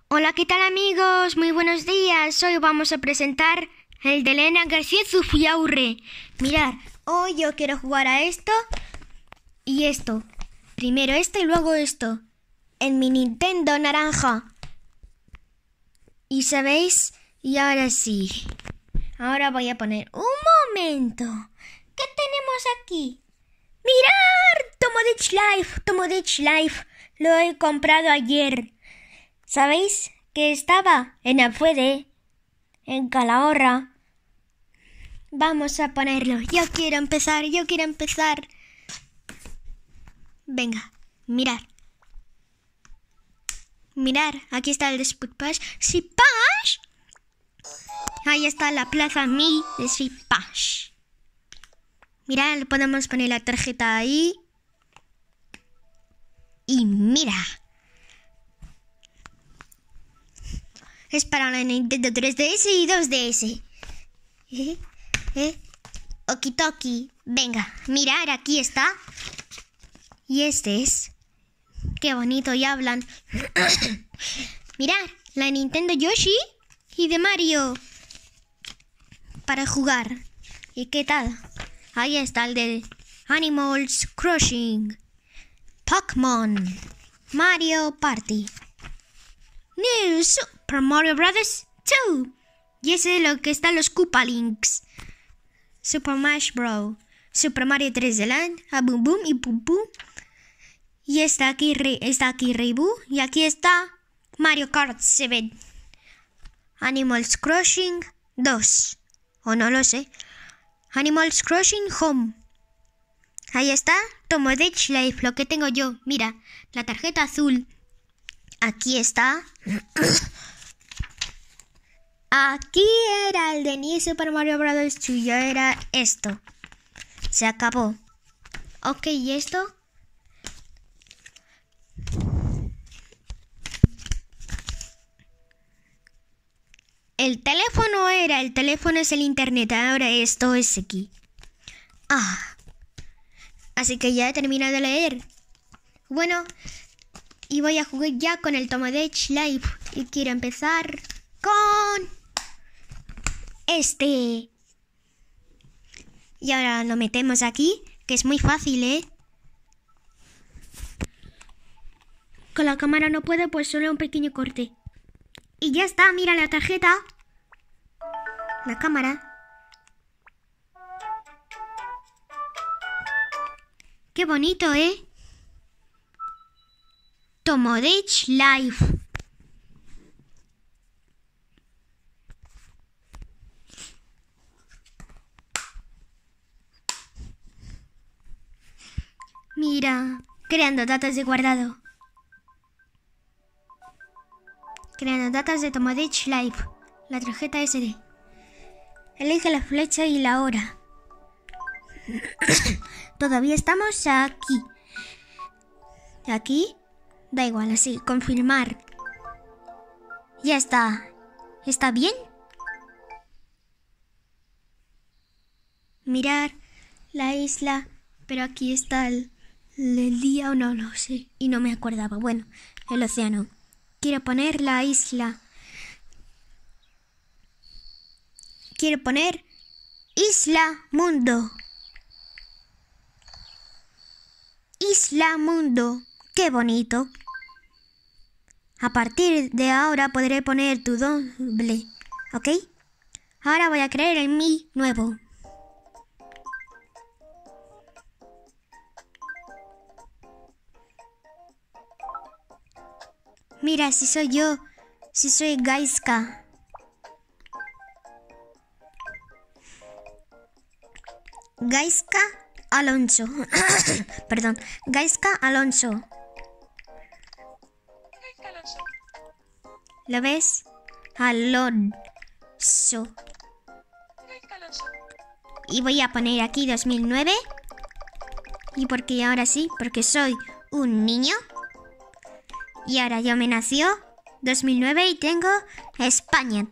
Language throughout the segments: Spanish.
Hola, ¿qué tal amigos? Muy buenos días. Hoy vamos a presentar el de Elena García Zubiaurre. Mirad, hoy yo quiero jugar a esto y esto. Primero esto y luego esto. En mi Nintendo naranja. ¿Y sabéis? Y ahora sí. Ahora voy a poner un momento. ¿Qué tenemos aquí? ¡Mirad! Tomodachi Life. Lo he comprado ayer. ¿Sabéis que estaba en Afuede, en Calahorra? Vamos a ponerlo. Yo quiero empezar. Venga, mirad. Mirad, aquí está el de Speedpash. ¡Speedpash! Ahí está la plaza Mi de Speedpash. Mirad, le podemos poner la tarjeta ahí. Y mira. Es para la Nintendo 3DS y 2DS. Okitoki. Venga, mirad, aquí está. Y este es. Qué bonito, y hablan. Mirad, la Nintendo Yoshi y de Mario. Para jugar. ¿Y qué tal? Ahí está el de Animals Crossing. Pokémon. Mario Party. New Super Mario Bros. 2. Y ese es lo que están los Koopa Links. Super Smash Bros. Super Mario 3D Land. A Boom Boom y Pum Pum. Y está aquí Reibu. Y aquí está Mario Kart 7. Animals Crossing 2. O no lo sé. Animals Crossing Home. Ahí está Tomodachi Life, lo que tengo yo. Mira, la tarjeta azul. Aquí está. Aquí era el de New Super Mario Bros. 2. Ya era esto. Se acabó. Ok, ¿y esto? El teléfono es el internet. Ahora esto es aquí. Así que ya he terminado de leer. Bueno, y voy a jugar ya con el Tomodachi Life. Y quiero empezar con este. Y ahora lo metemos aquí, que es muy fácil, ¿eh? Con la cámara no puedo, pues solo un pequeño corte. Y ya está, mira la tarjeta. La cámara. Qué bonito, ¿eh? Tomodachi Life. Mira, creando datos de guardado. Creando datos de Tomodachi Life. La tarjeta SD. Elige la flecha y la hora. Todavía estamos aquí. Aquí. Da igual, así. Confirmar. Ya está. ¿Está bien? Mirar la isla. Pero aquí está el día o no lo sé. Y no me acordaba. Bueno, el océano. Quiero poner la isla. Quiero poner Isla Mundo. Isla Mundo. ¡Qué bonito! A partir de ahora podré poner tu doble. ¿Ok? Ahora voy a crear el Mi nuevo. Mira, si soy yo. Si soy Gaiska. Gaiska Alonso. Perdón. Gaiska Alonso. ¿Lo ves? Alonso. Y voy a poner aquí 2009. ¿Y por qué ahora sí? Porque soy un niño. Y ahora yo me nació 2009 y tengo España.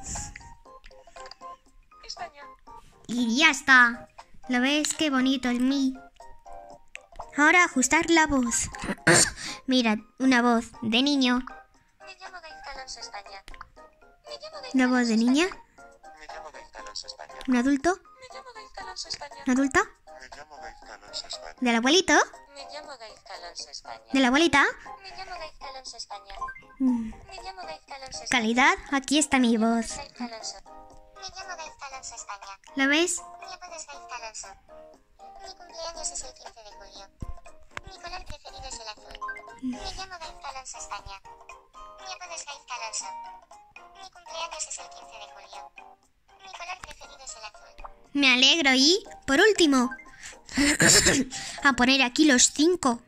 Y ya está. ¿Lo ves? Qué bonito el Mi. Ahora ajustar la voz. Mira, una voz de niño. Me llamo Gaiska La voz de niña. Me llamo Gaizka Alonso España. Un adulto. Me llamo Gaizka Alonso España. Un adulto. Me llamo Gaizka Alonso España. Del abuelito. Me llamo Gaizka Alonso España. De la abuelita. Me llamo Gaizka Alonso España. Mm, Me llamo Gaizka Alonso España. Calidad. Aquí está mi voz. Gaizka Alonso. Me llamo Gaizka Alonso España. ¿La ves? Mi apodo es Gaizka Alonso. Mi cumpleaños es el 15 de julio. Mi color preferido es el azul. Me llamo Gaizka Alonso España. Mi apodo es Gaizka Alonso. Mi cumpleaños es el 15 de julio. Mi color preferido es el azul. Me alegro. Y, por último, a poner aquí los 5.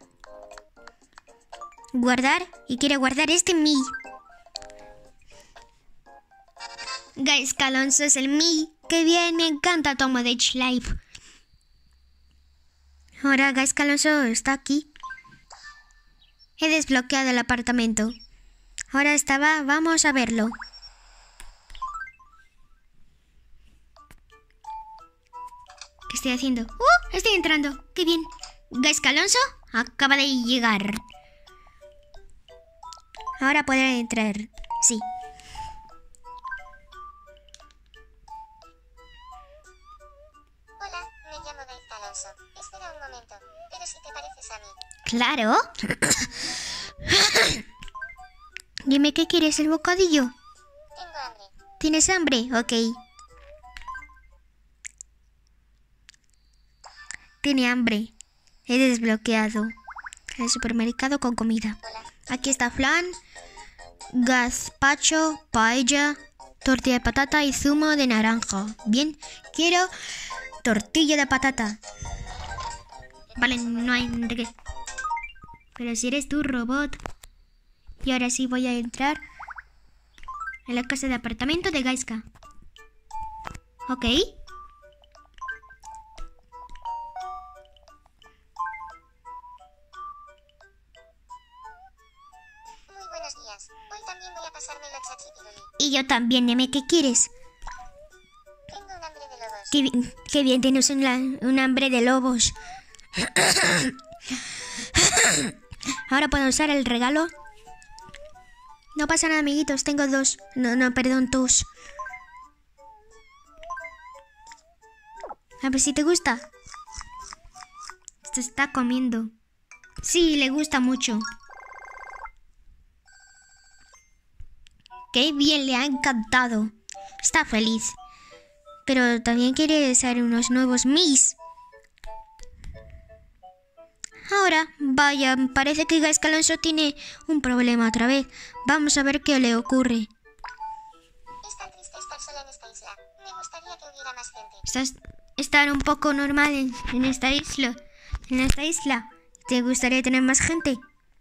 Guardar. Y quiero guardar este mi. Gaizka Alonso es el mi. ¡Qué bien! Me encanta Tom Modage Live. Ahora Gaizka Alonso está aquí. He desbloqueado el apartamento. Ahora estaba... Vamos a verlo. ¿Qué estoy haciendo? Estoy entrando. ¡Qué bien! Gaizka Alonso acaba de llegar. Ahora podré entrar. Sí. Hola, me llamo Gaizka Alonso. Espera un momento, pero si te pareces a mí. Claro. Dime qué quieres, el bocadillo. Tengo hambre. ¿Tienes hambre? Ok. Tiene hambre. He desbloqueado el supermercado con comida. Hola. Aquí está flan, gazpacho, paella, tortilla de patata y zumo de naranja. Bien, quiero tortilla de patata. Vale, no hay de qué. Pero si eres tú, robot. Y ahora sí voy a entrar en la casa de apartamento de Gaizka. Ok. Muy buenos días. Hoy también voy a pasármelo chachipiruli. Y yo también, dime qué quieres. Tengo un hambre de lobos. Qué bien, tienes un hambre de lobos. Ahora puedo usar el regalo. No pasa nada, amiguitos, tengo 2. No, perdón, 2. A ver si te gusta. Se está comiendo. Sí, le gusta mucho. Qué bien, le ha encantado. Está feliz. Pero también quiere ser unos nuevos Mis. Ahora, vaya, parece que Gaizka Alonso tiene un problema otra vez. Vamos a ver qué le ocurre. Es tan triste estar sola en esta isla. Me gustaría que hubiera más gente. Estar un poco normal en esta isla. En esta isla. ¿Te gustaría tener más gente?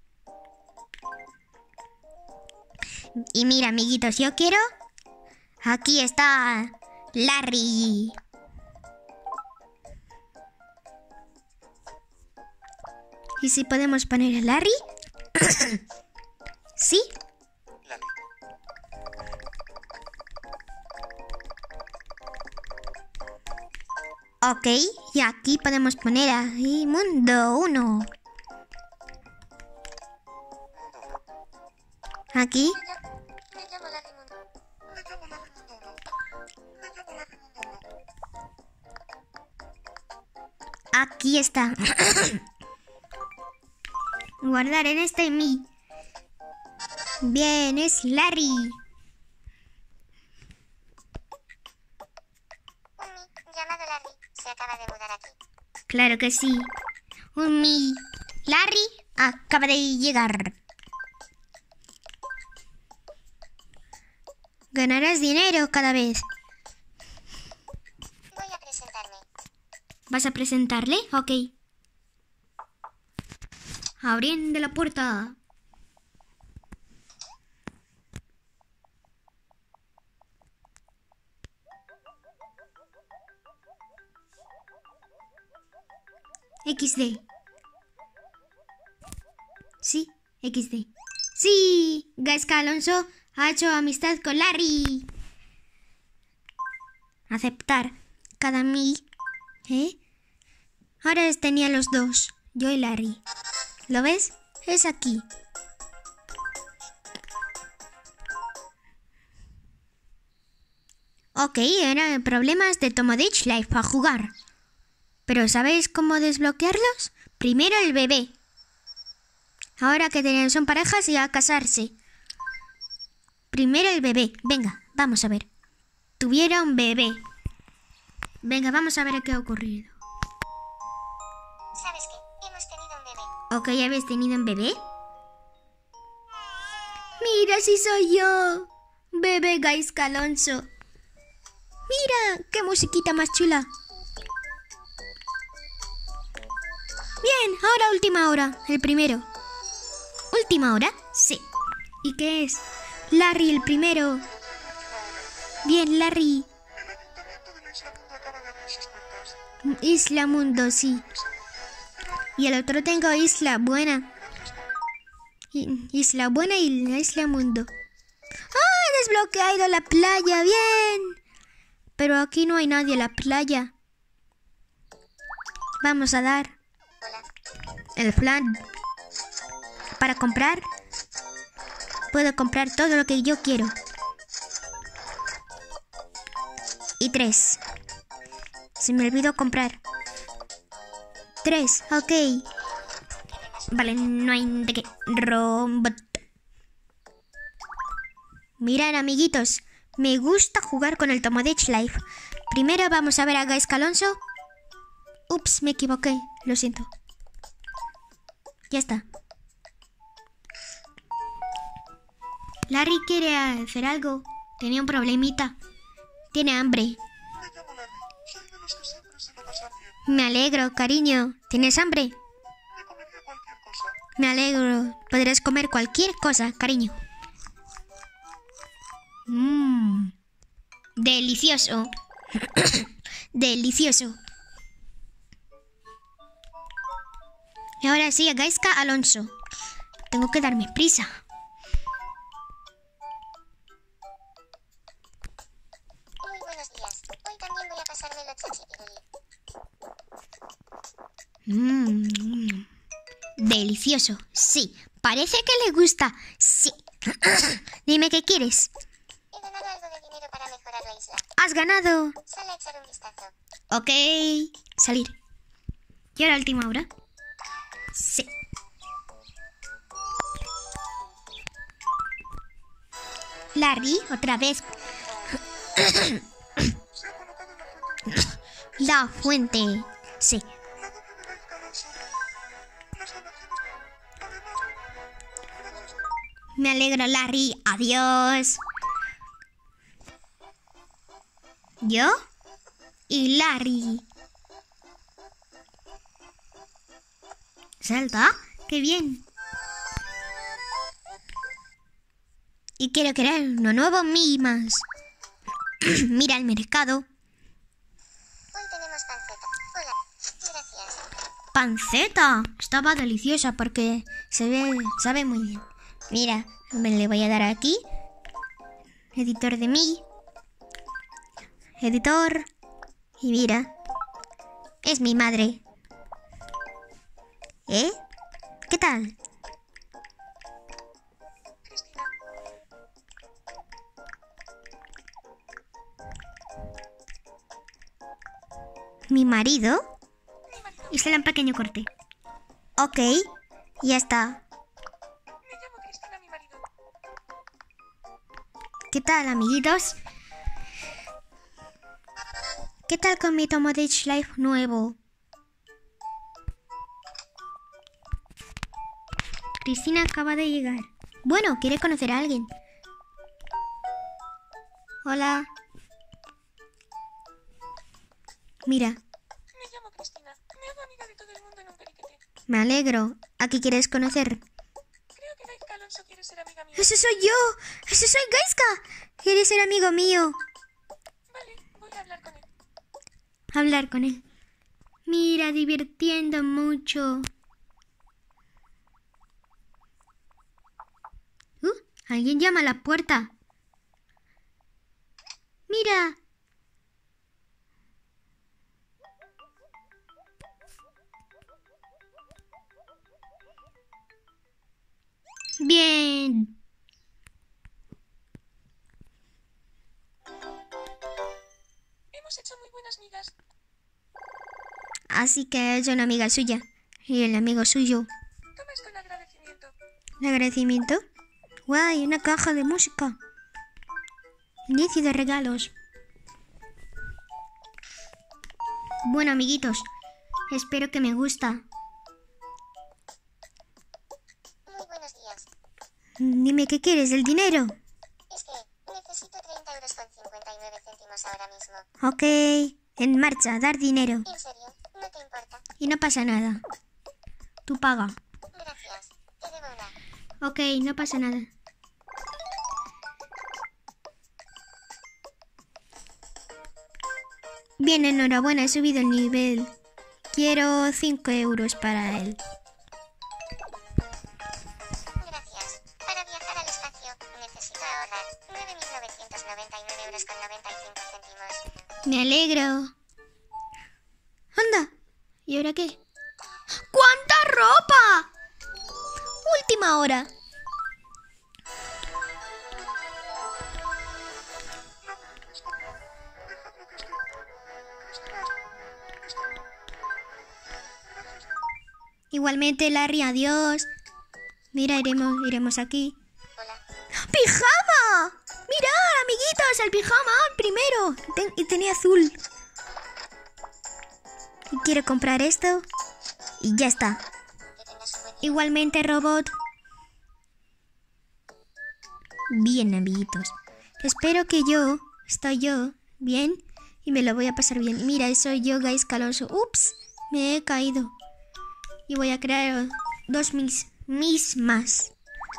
Y mira, amiguitos, yo quiero... Aquí está Larry. ¿Y si podemos poner a Larry? ¿Sí? Larry. Ok, y aquí podemos poner a Mundo 1. Aquí. Me llamo Larry Mundo. Aquí está. Guardar en este Mi. Bien, es Larry. Un Mi llamado Larry se acaba de mudar aquí. Claro que sí. Un Mi. Larry acaba de llegar. Ganarás dinero cada vez. Voy a presentarme. ¿Vas a presentarle? Ok. Abriendo la puerta. XD. Sí, XD. Sí, Gaizka Alonso ha hecho amistad con Larry. Aceptar. Cada Mi. Ahora tenía los 2. Yo y Larry. ¿Lo ves? Es aquí. Ok, eran problemas de Tomodachi Life para jugar. Pero ¿sabéis cómo desbloquearlos? Primero el bebé. Ahora que son parejas y a casarse. Primero el bebé. Venga, vamos a ver. Tuviera un bebé. Venga, vamos a ver qué ha ocurrido. ¿Sabes qué? Hemos tenido un bebé. Ok, ¿habéis tenido un bebé? Mira si soy yo. Bebé Gaizka Alonso. Mira, qué musiquita más chula. Bien, ahora última hora. El primero. ¿Última hora? Sí. ¿Y qué es? Larry el primero. Bien, Larry. Isla Mundo, sí. Y el otro tengo Isla Buena. Isla Buena y la Isla Mundo. ¡Ah! He desbloqueado la playa, bien. Pero aquí no hay nadie en la playa. Vamos a dar el plan. Para comprar. Puedo comprar todo lo que yo quiero. Y 3. Se me olvidó comprar. 3, ok. Vale, no hay de qué. Robot. Mirad, amiguitos. Me gusta jugar con el Tomodachi Life. Primero vamos a ver a Gaizka Alonso. Ups, me equivoqué. Lo siento. Ya está. Larry quiere hacer algo. Tenía un problemita. Tiene hambre. Me llamo Larry. Soy de los que siempre se lo pasan bien. Me alegro, cariño. ¿Tienes hambre? Me comería cualquier cosa. Me alegro. Podrás comer cualquier cosa, cariño. Delicioso. Delicioso. Y ahora sí, a Gaizka Alonso. Tengo que darme prisa. Muy buenos días. Hoy también voy a pasarme los chachipiruli. Delicioso. Sí. Parece que le gusta. Sí. Dime qué quieres. He ganado algo de dinero para mejorar la isla. Has ganado. Sale a echar un vistazo. Ok. Salir. ¿Y ahora última hora? Sí. Larry, otra vez. Se ha colocado en la fuente. La fuente. Sí. La doble de Gaizka Alonso. Las donaciones. Además. Gracias. Me alegro, Larry. Adiós. ¿Yo? Y Larry. ¿Salta? ¡Qué bien! Y quiero crear uno nuevo más. Mira el mercado. Hoy tenemos panceta. Hola. Gracias. Panceta. Estaba deliciosa porque sabe muy bien. Mira, me le voy a dar aquí. Editor de mí. Editor. Y mira. Es mi madre. ¿Eh? ¿Qué tal? Cristina. ¿Mi marido? Y se le un pequeño corte. Ok. Ya está. Me llamo Cristina, mi marido. ¿Qué tal, amiguitos? ¿Qué tal con mi Tomodachi Life nuevo? Cristina acaba de llegar. Bueno, quiere conocer a alguien. Hola. Mira, Me llamo Cristina. Me hago amiga de todo el mundo en un periquete. me alegro. ¿A qué quieres conocer? Creo que Gaizka Alonso quiere ser amiga mía. ¡Ese soy yo! ¡Ese soy Gaizka! ¿Quieres ser amigo mío? Vale, voy a hablar con él. Hablar con él. Mira, divirtiendo mucho. Alguien llama a la puerta. Mira. Bien. hemos hecho muy buenas migas. Así que es una amiga suya. Y el amigo suyo. Toma esto en agradecimiento. ¿El agradecimiento? ¡Guay! Una caja de música. Inicio de regalos. Bueno, amiguitos. Espero que me gusta. Muy buenos días. Dime qué quieres, el dinero. Es que necesito 30 euros con 59 céntimos ahora mismo. Ok. En marcha, dar dinero. ¿En serio? ¿No te importa? Y no pasa nada. Tú paga. Gracias. Te debo una. Ok, no pasa nada. Bien, enhorabuena, he subido el nivel. Quiero 5 euros para él. Gracias. Para viajar al espacio, necesito ahorrar 9.999 euros con 95 céntimos. Me alegro. Anda. ¿Y ahora qué? ¡Cuánta ropa! Última hora. Dejadlo que esté. Igualmente, Larry, adiós. Mira, iremos aquí. Hola. ¡Pijama! ¡Mirad, amiguitos! El pijama, el primero. Y tenía azul. Y quiero comprar esto. Y ya está. Que tengas un buen día. Igualmente, robot. Bien, amiguitos. Espero que estoy yo, bien. Y me lo voy a pasar bien. Mira, soy yo, Guys Calonso. Ups, me he caído. Y voy a crear dos mismas.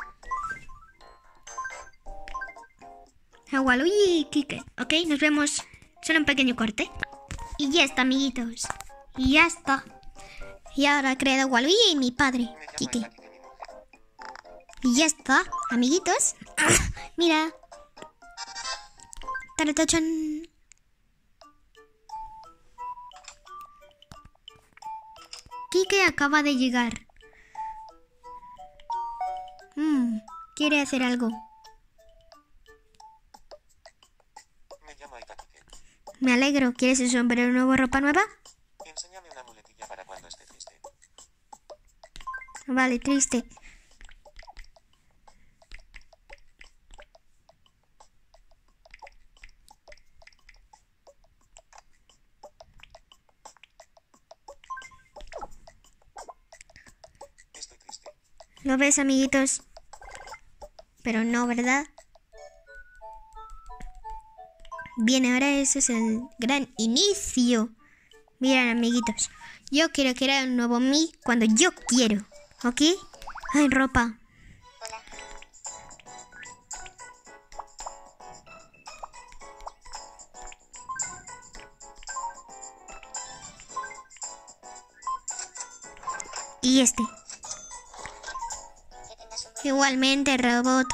Waluigi y Kike. Ok, nos vemos. Solo un pequeño corte. Y ya está, amiguitos. Y ya está. Y ahora he creado Waluigi y mi padre, Me llamo Kike. Isaac y mi mujer. Y ya está, amiguitos. Mira. Taratachan. Kike acaba de llegar. Quiere hacer algo. Me llamo Itaquite. Me alegro. ¿Quieres un sombrero nuevo, ropa nueva? Enséñame una muletilla para cuando esté triste. Vale, triste. Estoy triste. ¿Lo ves, amiguitos? Pero no, ¿verdad? Bien, ahora ese es el gran inicio. Miren, amiguitos. Yo quiero crear un nuevo mí cuando yo quiero. ¿Ok? Ay, ropa. Hola. Y este. Que tengas un buen día. Igualmente, robot.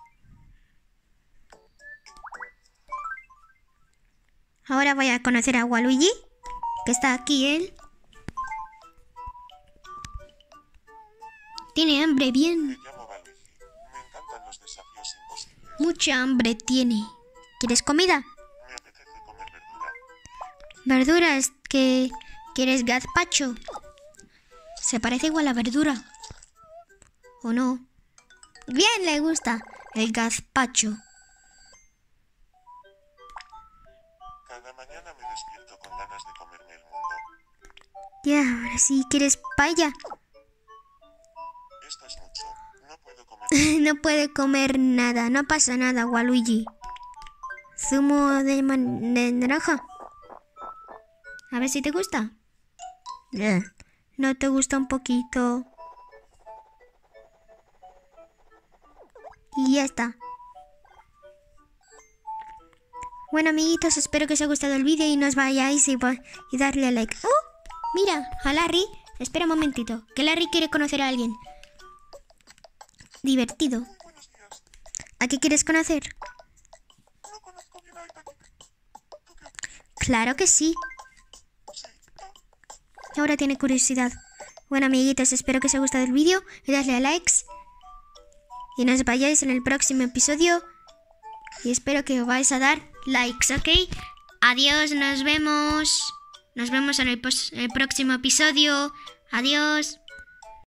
Ahora voy a conocer a Waluigi, que está aquí él. Tiene hambre, bien. Me llamo Waluigi. Me encantan los desafíos imposibles. Mucha hambre tiene. ¿Quieres comida? Me apetece comer verdura. Verduras, que ¿quieres gazpacho? Se parece igual a verdura. ¿O no? Bien, le gusta el gazpacho. Cada mañana me despierto con ganas de comerme el mundo. Ya, ahora sí, ¿quieres paella? Esto es mucho. No puedo comer. No puede comer nada, no pasa nada, Waluigi. Zumo de naranja. A ver si te gusta. No te gusta un poquito. Y ya está. Bueno, amiguitos, espero que os haya gustado el vídeo y no os vayáis y darle a like. Mira, a Larry. Espera un momentito, que Larry quiere conocer a alguien. Divertido. Buenos días. ¿A qué quieres conocer? No conozco bien a Itaquite. ¿Tú qué? Claro que sí. Sí. Ahora tiene curiosidad. Bueno, amiguitos, espero que os haya gustado el vídeo y darle a likes. Y no os vayáis en el próximo episodio. Y espero que os vais a dar likes, ¿ok? Adiós, nos vemos. Nos vemos en el próximo episodio. Adiós.